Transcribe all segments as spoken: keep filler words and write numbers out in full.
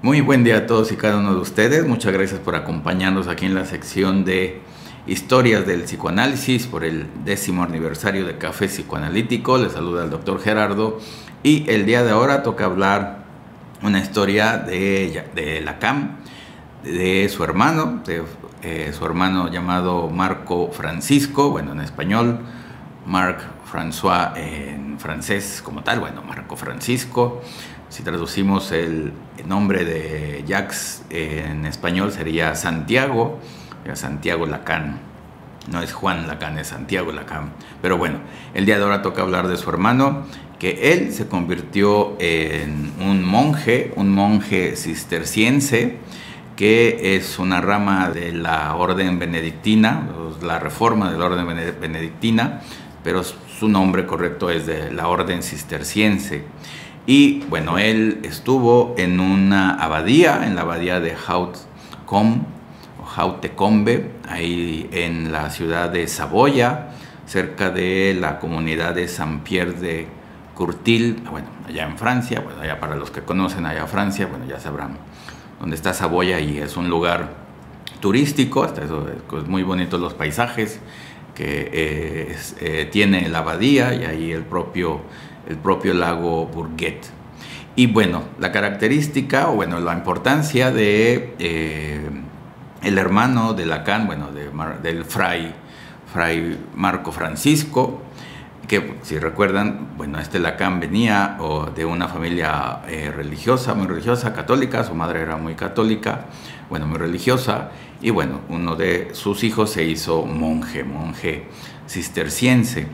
Muy buen día a todos y cada uno de ustedes. Muchas gracias por acompañarnos aquí en la sección de Historias del Psicoanálisis por el décimo aniversario de Café Psicoanalítico. Les saluda el doctor Gerardo y el día de ahora toca hablar una historia de, de Lacan, de su hermano, de eh, su hermano llamado Marco Francisco, bueno, en español, Marc François en francés como tal, bueno, Marco Francisco. Si traducimos el nombre de Jacques en español sería Santiago, Santiago Lacan. No es Juan Lacan, es Santiago Lacan. Pero bueno, el día de ahora toca hablar de su hermano, que él se convirtió en un monje, un monje cisterciense, que es una rama de la orden benedictina, la reforma de la orden benedictina, pero su nombre correcto es de la orden cisterciense. Y bueno, él estuvo en una abadía, en la abadía de Hautecombe, o Hautecombe, ahí en la ciudad de Saboya, cerca de la comunidad de Saint-Pierre de Courtil, bueno, allá en Francia. Bueno, allá para los que conocen allá Francia, bueno, ya sabrán dónde está Saboya, y es un lugar turístico, hasta eso es muy bonitos los paisajes que eh, es, eh, tiene la abadía, y ahí el propio el propio lago Bourget. Y bueno, la característica, o bueno, la importancia de eh, el hermano de Lacan, bueno, de, del fray, fray Marco Francisco, que si recuerdan, bueno, este Lacan venía o, de una familia eh, religiosa, muy religiosa, católica. Su madre era muy católica, bueno, muy religiosa, y bueno, uno de sus hijos se hizo monje, monje cisterciense,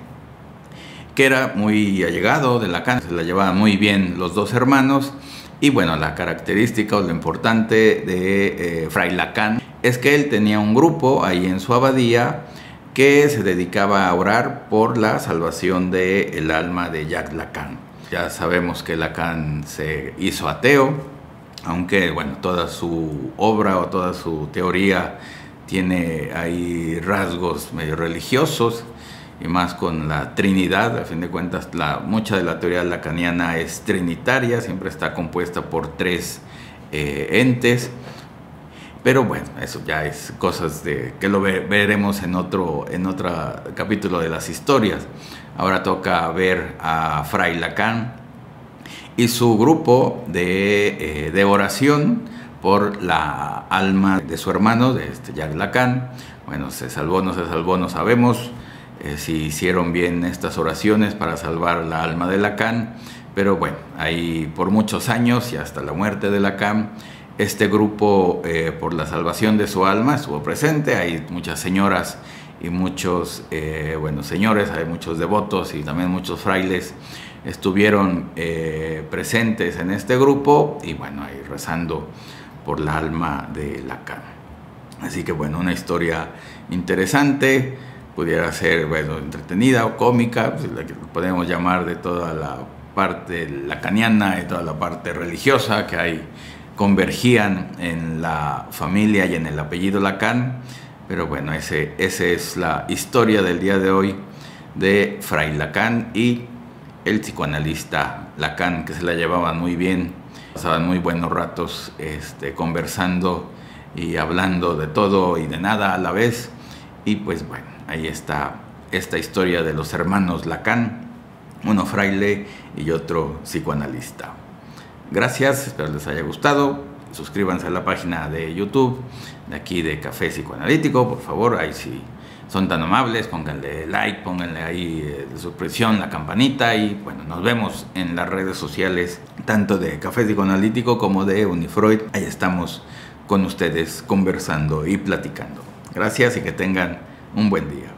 que era muy allegado de Lacan, se la llevaban muy bien los dos hermanos. Y bueno, la característica o lo importante de eh, Fray Lacan es que él tenía un grupo ahí en su abadía que se dedicaba a orar por la salvación del alma de Jacques Lacan. Ya sabemos que Lacan se hizo ateo, aunque bueno, toda su obra o toda su teoría tiene ahí rasgos medio religiosos, y más con la Trinidad. A fin de cuentas, la, mucha de la teoría lacaniana es trinitaria, siempre está compuesta por tres eh, entes. Pero bueno, eso ya es cosas de, que lo ve, veremos en otro, en otro capítulo de las historias. Ahora toca ver a Fray Lacan y su grupo de, eh, de oración por la alma de su hermano, de este Jacques Lacan. Bueno, se salvó, no se salvó, no sabemos. Eh, si hicieron bien estas oraciones para salvar la alma de Lacan, pero bueno, ahí por muchos años y hasta la muerte de Lacan, este grupo eh, por la salvación de su alma estuvo presente. Hay muchas señoras y muchos eh, bueno, señores, hay muchos devotos y también muchos frailes estuvieron eh, presentes en este grupo, y bueno, ahí rezando por la alma de Lacan. Así que bueno, una historia interesante, pudiera ser, bueno, entretenida o cómica, pues, la que podemos llamar, de toda la parte lacaniana y toda la parte religiosa que hay, convergían en la familia y en el apellido Lacan. Pero bueno, ese, esa es la historia del día de hoy de Fray Lacan y el psicoanalista Lacan, que se la llevaban muy bien, pasaban muy buenos ratos este, conversando y hablando de todo y de nada a la vez. Y pues bueno, ahí está esta historia de los hermanos Lacan, uno fraile y otro psicoanalista. Gracias, espero les haya gustado. Suscríbanse a la página de YouTube de aquí de Café Psicoanalítico, por favor. Ahí si son tan amables, pónganle like, pónganle ahí eh, de suscripción, la campanita, y bueno, nos vemos en las redes sociales, tanto de Café Psicoanalítico como de Unifreud. Ahí estamos con ustedes conversando y platicando. Gracias y que tengan un buen día.